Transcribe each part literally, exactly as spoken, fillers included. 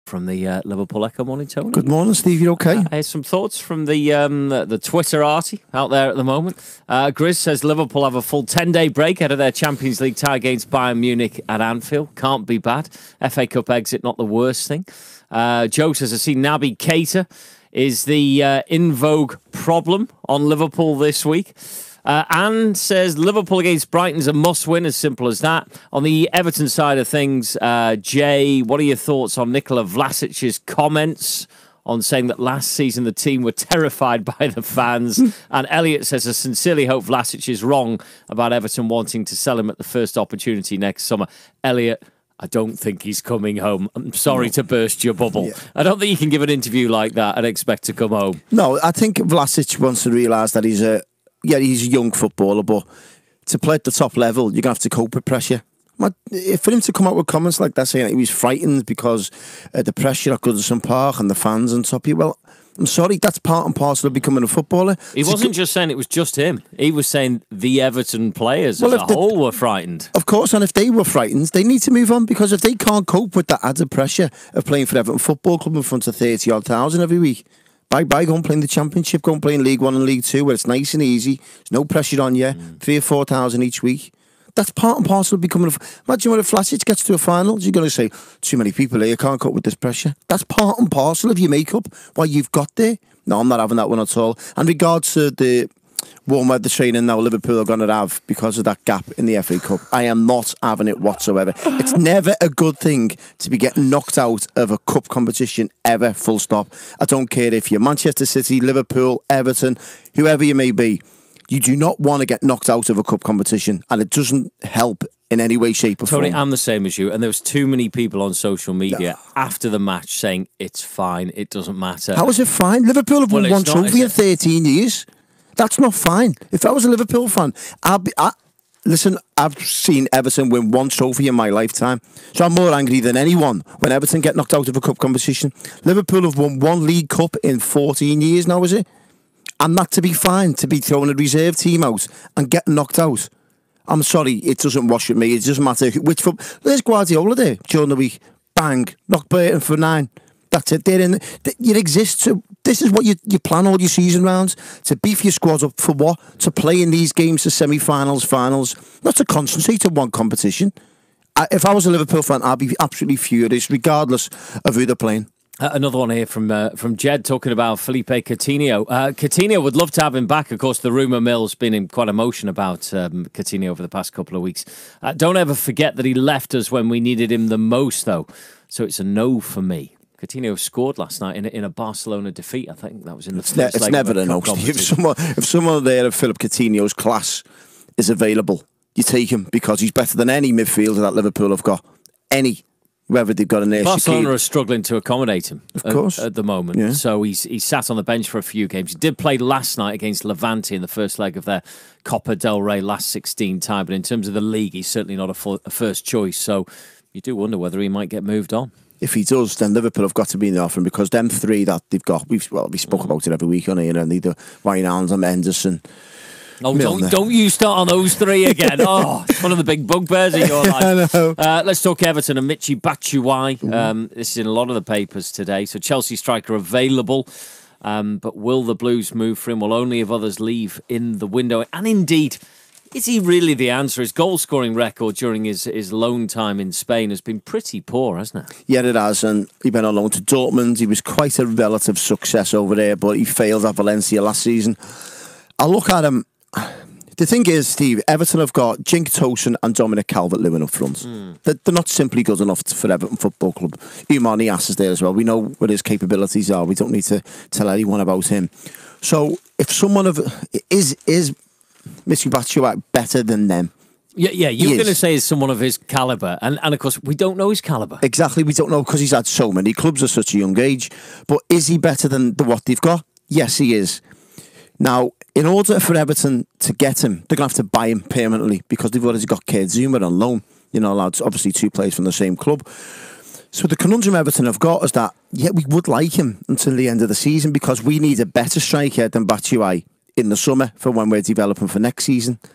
from the uh, Liverpool Echo. Morning, Tony. Good morning, Steve. You okay? Uh, here's some thoughts from the um, the, the Twitter arty out there at the moment. Uh, Grizz says Liverpool have a full ten-day break out of their Champions League tie against Bayern Munich at Anfield. Can't be bad. F A Cup exit, not the worst thing. Uh, Joe says, I see Naby Keita is the uh, in vogue problem on Liverpool this week. Uh, Anne says Liverpool against Brighton's a must-win, as simple as that. On the Everton side of things, uh, Jay, what are your thoughts on Nikola Vlasic's comments on saying that last season the team were terrified by the fans? And Elliot says, I sincerely hope Vlasic is wrong about Everton wanting to sell him at the first opportunity next summer. Elliot, I don't think he's coming home. I'm sorry no. to burst your bubble. Yeah. I don't think you can give an interview like that and expect to come home. No, I think Vlasic wants to realise that he's a yeah, he's a young footballer, but to play at the top level, you're going to have to cope with pressure. For him to come out with comments like that, saying that he was frightened because uh, the pressure at Goodison Park and the fans on top of you, well, I'm sorry, that's part and parcel of becoming a footballer. He it's wasn't just saying it was just him. He was saying the Everton players well, as a the, whole were frightened. Of course, and if they were frightened, they need to move on, because if they can't cope with that added pressure of playing for Everton Football Club in front of thirty odd thousand every week, Bye bye, go and play in the Championship, go and play in League One and League Two, where it's nice and easy, there's no pressure on you, mm. three or four thousand each week. That's part and parcel of becoming a... Imagine when a Vlasic gets to a final, you're going to say, too many people here, can't cope with this pressure. That's part and parcel of your makeup, what you've got there. No, I'm not having that one at all. And regards to the warm weather training now Liverpool are going to have because of that gap in the F A Cup, I am not having it whatsoever. It's never a good thing to be getting knocked out of a cup competition ever, full stop. I don't care if you're Manchester City, Liverpool, Everton, whoever you may be. You do not want to get knocked out of a cup competition, and it doesn't help in any way, shape or form. Tony, I'm the same as you, and there was too many people on social media no. after the match saying it's fine, it doesn't matter. How is it fine? Liverpool have won well, one not, trophy in thirteen years. That's not fine. If I was a Liverpool fan, I'd be... I, listen, I've seen Everton win one trophy in my lifetime, so I'm more angry than anyone when Everton get knocked out of a cup competition. Liverpool have won one League Cup in fourteen years now, is it? And not to be fine, to be throwing a reserve team out and getting knocked out. I'm sorry, it doesn't wash with me. It doesn't matter which foot. There's Guardiola there during the week. Bang, knock Burton for nine. That's it. They're in. You exist to. This is what you you plan all your season rounds, to beef your squad up for what? To play in these games, to semi-finals, finals, not to concentrate on one competition. I, if I was a Liverpool fan, I'd be absolutely furious, regardless of who they're playing. Uh, another one here from uh, from Jed talking about Felipe Coutinho. Uh, Coutinho would love to have him back. Of course, the rumour mill's been in quite emotion about um, Coutinho over the past couple of weeks. Uh, don't ever forget that he left us when we needed him the most, though. So it's a no for me. Coutinho scored last night in a, in a Barcelona defeat. I think that was in the it's first ne- It's never a no. If someone, if someone there of Philip Coutinho's class is available, you take him, because he's better than any midfielder that Liverpool have got. Any. Whether they've got an air. Barcelona are struggling to accommodate him, of course, at, at the moment. Yeah. So he's he's sat on the bench for a few games. He did play last night against Levante in the first leg of their Copa del Rey last sixteen tie. But in terms of the league, he's certainly not a, full, a first choice. So you do wonder whether he might get moved on. If he does, then Liverpool have got to be in the offering, because them three that they've got, we've well we spoke mm. about it every week on here, and either Wijnaldum, Henderson. Oh, don't, don't you start on those three again. Oh, it's one of the big bugbears of your life. I know. Uh, let's talk Everton and Michy Batshuayi. Um, this is in a lot of the papers today. So Chelsea striker available, um, but will the Blues move for him? Will only if others leave in the window? And indeed, is he really the answer? His goal-scoring record during his, his loan time in Spain has been pretty poor, hasn't it? Yeah, it has. And he went on loan to Dortmund. He was quite a relative success over there, but he failed at Valencia last season. I look at him. The thing is, Steve, Everton have got Jink Tosin and Dominic Calvert-Lewin up front. Mm. They're, they're not simply good enough for Everton Football Club. Oumar Niasse is there as well. We know what his capabilities are. We don't need to tell anyone about him. So, if someone of is is Michy Batshuayi better than them? Yeah, yeah. You're going to say is someone of his calibre, and and of course we don't know his calibre. Exactly, we don't know, because he's had so many clubs at such a young age. But is he better than the what they've got? Yes, he is. Now, in order for Everton to get him, they're going to have to buy him permanently, because they've already got Kurt Zouma on loan. You know, lads, obviously two players from the same club. So the conundrum Everton have got is that, yeah, we would like him until the end of the season, because we need a better striker than Batshuayi in the summer for when we're developing for next season.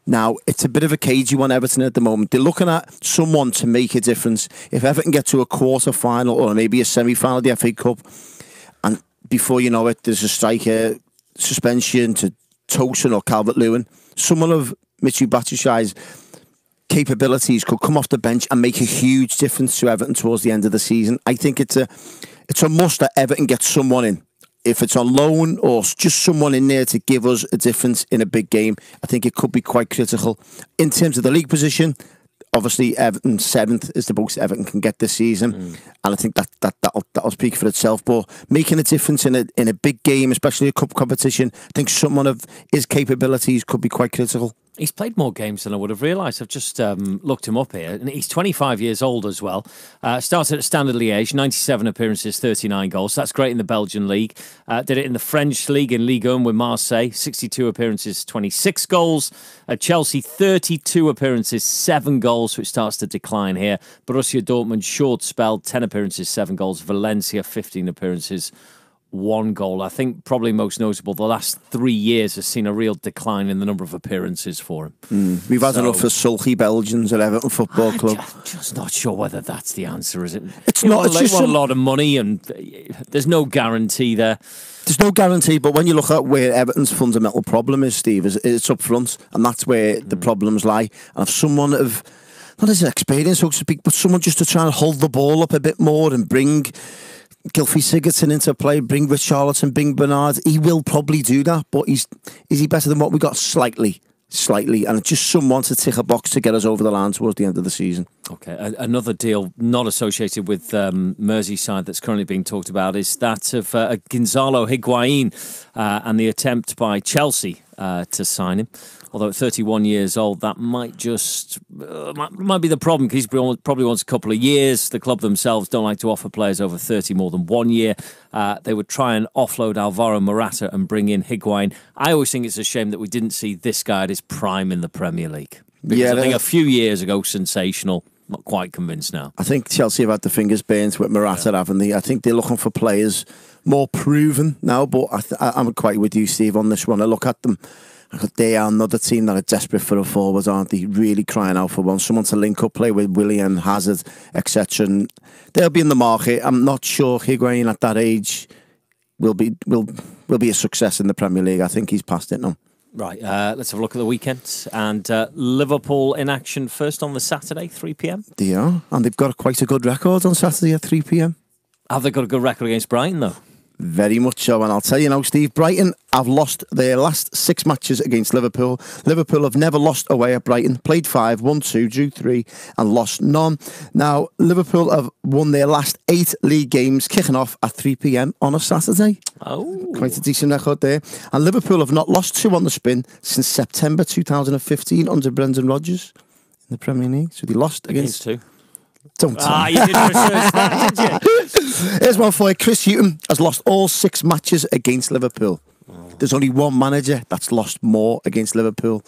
Now, it's a bit of a cagey one, Everton, at the moment. They're looking at someone to make a difference. If Everton get to a quarter-final or maybe a semi-final of the F A Cup, and before you know it, there's a striker suspension to Tosin or Calvert-Lewin, someone of Michy Batshuayi's capabilities could come off the bench and make a huge difference to Everton towards the end of the season. I think it's a, it's a must that Everton gets someone in. If it's on loan or just someone in there to give us a difference in a big game, I think it could be quite critical. In terms of the league position, obviously Everton seventh is the most Everton can get this season, mm. and I think that that that'll, that'll speak for itself. But making a difference in a in a big game, especially a cup competition, I think someone of his capabilities could be quite critical. He's played more games than I would have realised. I've just um, looked him up here. And he's twenty-five years old as well. Uh, started at Standard Liège, ninety-seven appearances, thirty-nine goals. That's great in the Belgian league. Uh, did it in the French league, in Ligue one with Marseille, sixty-two appearances, twenty-six goals. At Chelsea, thirty-two appearances, seven goals, which starts to decline here. Borussia Dortmund, short spell, ten appearances, seven goals. Valencia, fifteen appearances, one goal. I think probably most notable, the last three years has seen a real decline in the number of appearances for him. Mm. We've had so, enough of sulky Belgians at Everton Football Club. I'm just not sure whether that's the answer, is it? It's you not. Want, it's like, just want some... a lot of money, and there's no guarantee there. There's no guarantee, but when you look at where Everton's fundamental problem is, Steve, is it's up front, and that's where mm. the problems lie. And if someone of, not as an experience, so to speak, but someone just to try and hold the ball up a bit more and bring Gylfi Sigurdsson into play, bring Richarlison, bring Bernard, he will probably do that, but he's is he better than what we got? Slightly. Slightly, and just someone to tick a box to get us over the line towards the end of the season. Okay, a- another deal not associated with um, Merseyside that's currently being talked about is that of uh, Gonzalo Higuain uh, and the attempt by Chelsea uh, to sign him. Although at thirty-one years old, that might just uh, might, might be the problem, because he probably wants a couple of years. The club themselves don't like to offer players over thirty more than one year. Uh, they would try and offload Alvaro Morata and bring in Higuain. I always think it's a shame that we didn't see this guy at his prime in the Premier League. Because yeah, I think a few years ago, sensational. Not quite convinced now. I think Chelsea have had the fingers burnt with Morata, yeah. haven't they? I think they're looking for players more proven now, but I th- I'm quite with you, Steve, on this one. I look at them. They are another team that are desperate for a forward, aren't they? Really crying out for one. Someone to link up, play with Willian, Hazard, et cetera. They'll be in the market. I'm not sure Higuain at that age will be will will be a success in the Premier League. I think he's past it now. Right, uh, let's have a look at the weekend. And uh, Liverpool in action first on the Saturday, three p.m. They are, and they've got quite a good record on Saturday at three p.m. Have they got a good record against Brighton, though? Very much so, and I'll tell you now, Steve, Brighton have lost their last six matches against Liverpool. Liverpool have never lost away at Brighton. Played five, won two, drew three, and lost none. Now, Liverpool have won their last eight league games, kicking off at three p.m. on a Saturday. Oh. Quite a decent record there. And Liverpool have not lost two on the spin since September two thousand fifteen under Brendan Rodgers in the Premier League. So they lost against... against two. Don't tell Ah, me. you didn't research that, did you? Here's one for you. Chris Hughton has lost all six matches against Liverpool. Oh. There's only one manager that's lost more against Liverpool.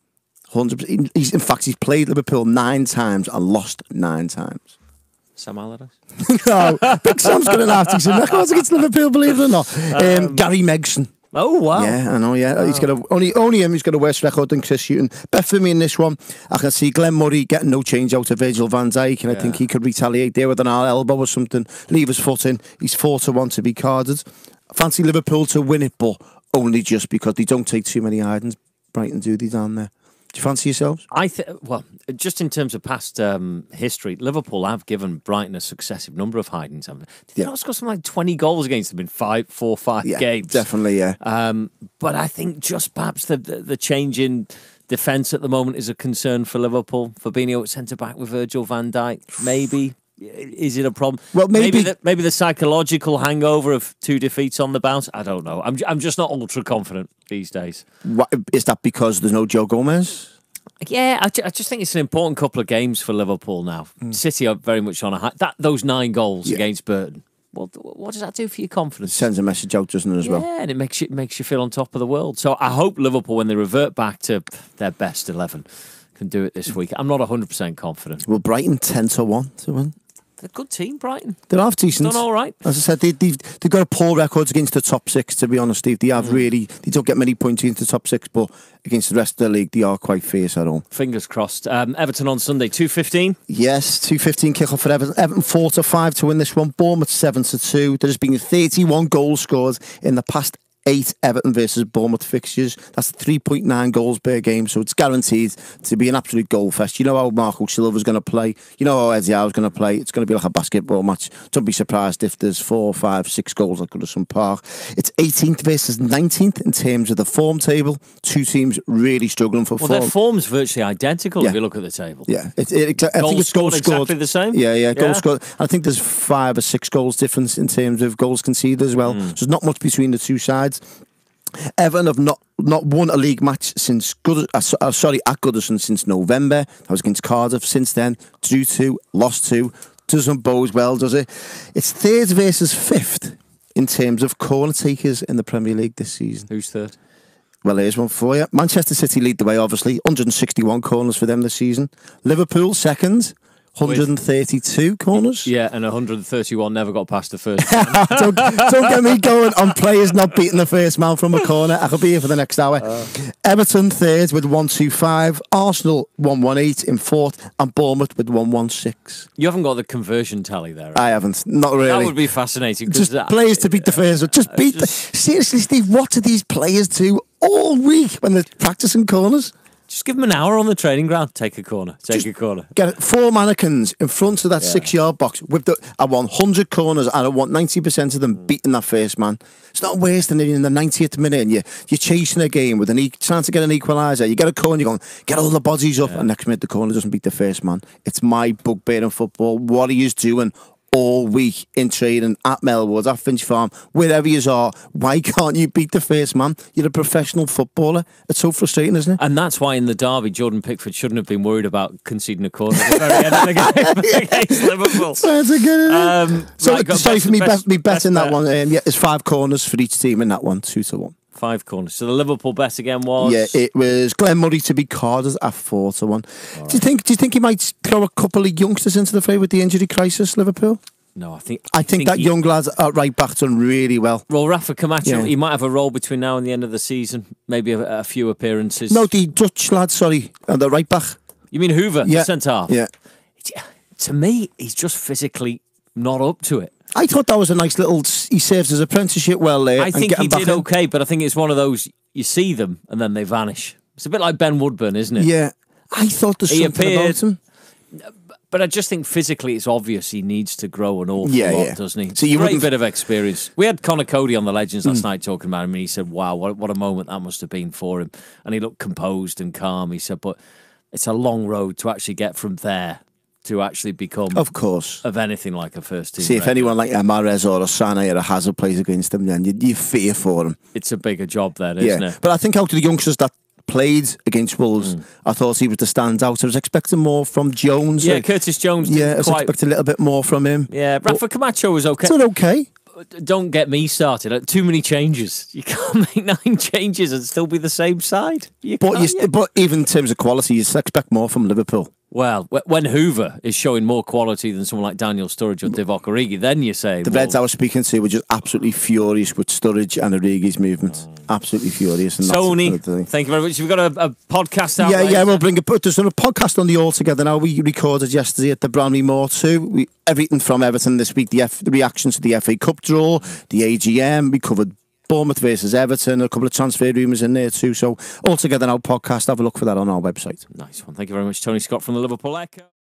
one hundred percent. He's, in fact, he's played Liverpool nine times and lost nine times. Sam Allardyce? No, Big Sam's got an half-decent record against Liverpool, believe it or not. Um, um, Gary Megson. Oh, wow. Yeah, I know, yeah. Wow. He's got a, only, only him, he's got a worse record than Chris Hughton. Bet for me in this one, I can see Glenn Murray getting no change out of Virgil van Dijk, and yeah. I think he could retaliate there with an elbow or something, leave his foot in. He's four to one to be carded. I fancy Liverpool to win it, but only just because they don't take too many hidings. Brighton do, they down there. Do you fancy yourselves? I th- Well, just in terms of past um, history, Liverpool have given Brighton a successive number of hidings. Did they yeah. not score something like twenty goals against them in five, four, five yeah, games? Definitely, yeah. Um, but I think just perhaps the, the, the change in defence at the moment is a concern for Liverpool. Fabinho at centre-back with Virgil van Dijk, maybe. Is it a problem? Well, maybe maybe the, maybe the psychological hangover of two defeats on the bounce. I don't know. I'm I'm just not ultra confident these days. What, is that because there's no Joe Gomez? Yeah, I, I just think it's an important couple of games for Liverpool now. Mm. City are very much on a high. That those nine goals yeah. against Burton. Well, what does that do for your confidence? It sends a message out, doesn't it, as yeah, well? Yeah, and it makes you makes you feel on top of the world. So I hope Liverpool, when they revert back to their best eleven, can do it this week. I'm not one hundred percent confident. Well, Brighton ten to one to win. They're a good team, Brighton. They're half decent. Done all right. As I said, they, they've, they've got a poor records against the top six, to be honest, Steve. They have mm. really, they don't get many points against the top six, but against the rest of the league, they are quite fierce at home. Fingers crossed. Um, Everton on Sunday, two fifteen? Yes, two fifteen kick-off for Everton. Everton four to five to win this one. Bournemouth seven to two. There has been thirty-one goals scored in the past eight Everton versus Bournemouth fixtures. That's three point nine goals per game, so it's guaranteed to be an absolute goal fest. You know how Marco Silva's going to play. You know how Eddie Howe's going to play. It's going to be like a basketball match. Don't be surprised if there's four, five, six goals at Goodison Park. It's eighteenth versus nineteenth in terms of the form table. Two teams really struggling for well, form. Their form's virtually identical yeah. if you look at the table. Yeah, it, it, it, I goals think it's goals scored scored exactly the same. Yeah, yeah, goals yeah. scored. I think there's five or six goals difference in terms of goals conceded as well. Mm. So there's not much between the two sides. Everton have not, not won a league match since Good, uh, uh, sorry at Goodison since November. That was against Cardiff. Since then, drew two, lost two. Doesn't bode well, does it? It's third versus fifth in terms of corner takers in the Premier League this season. Who's third? Well, here's one for you. Manchester City lead the way, obviously. one hundred sixty-one corners for them this season. Liverpool second. one hundred thirty-two With, corners. Yeah, and one hundred thirty-one never got past the first don't, don't get me going on players not beating the first man from a corner. I could be here for the next hour. Uh, Everton third with one twenty-five. Arsenal one eighteen in fourth. And Bournemouth with one sixteen. You haven't got the conversion tally there. Right? I haven't. Not really. That would be fascinating. Just that, players to beat the first one. Just beat just, the... Seriously, Steve, what do these players do all week when they're practising corners? Just give them an hour on the training ground. Take a corner. Take Just a corner. Get it. Four mannequins in front of that yeah. six-yard box. With the, I want one hundred corners and I want ninety percent of them beating that first man. It's not worse than in the ninetieth minute and you, you're chasing a game with an e- trying to get an equaliser. You get a corner, you're going, get all the bodies up, yeah. and next minute the corner doesn't beat the first man. It's my bugbear in football. What are you doing all week in training at Melwood, at Finch Farm, wherever you are? Why can't you beat the first man? You're a professional footballer. It's so frustrating, isn't it? And that's why in the derby, Jordan Pickford shouldn't have been worried about conceding a corner at the very end of the game against Liverpool. Sounds a good um, So, right, sorry for me, best, me bet in that bet. one. Um, yeah, there's five corners for each team in that one, two to one. Five corners. So the Liverpool bet again was yeah, it was Glenn Murray to be carded at four to one. Right. Do you think? Do you think he might throw a couple of youngsters into the fray with the injury crisis, Liverpool? No, I think I think, think that he, young lad at right back done really well. Well, Rafa Camacho, yeah. he might have a role between now and the end of the season. Maybe a, a few appearances. No, the Dutch lad, sorry, at the right back. You mean Hoover, yeah. the centre half? Yeah. To me, he's just physically not up to it. I thought that was a nice little... He served his apprenticeship well there. I think he did okay, but I think it's one of those, you see them and then they vanish. It's a bit like Ben Woodburn, isn't it? Yeah. I thought there's he something appeared, about him. But I just think physically it's obvious he needs to grow an awful yeah, lot, yeah. doesn't he? So you Great bit of experience. We had Conor Cody on the Legends last mm. night talking about him, and he said, wow, what, what a moment that must have been for him. And he looked composed and calm. He said, but it's a long road to actually get from there to actually become, of course, of anything like a first team. See, if anyone like a Mahrez or a Sané or a Hazard plays against them, then you, you fear for them. It's a bigger job there, isn't yeah. it? But I think out of the youngsters that played against Wolves, mm. I thought he was the standout. I was expecting more from Jones. Yeah, like, Curtis Jones. Yeah, I was quite... expecting a little bit more from him. Yeah, Rafa Camacho was okay. It's okay. Don't get me started. Too many changes. You can't make nine changes and still be the same side. You but, you, yeah. but even in terms of quality, you expect more from Liverpool. Well, when Hoover is showing more quality than someone like Daniel Sturridge or Divock Origi, then you say... The well, Reds I was speaking to were just absolutely furious with Sturridge and Origi's movement. Oh. Absolutely furious. And Tony, thank you very much. We've got a, a podcast out Yeah, later. yeah, we'll bring a... There's a podcast on the All Together now. We recorded yesterday at the Bramley Moor too. We, everything from Everton this week, the, F, the reactions to the F A Cup draw, the A G M, we covered Bournemouth versus Everton, a couple of transfer rumours in there too. So All Together Now podcast, have a look for that on our website. Nice one. Thank you very much, Tony Scott from the Liverpool Echo.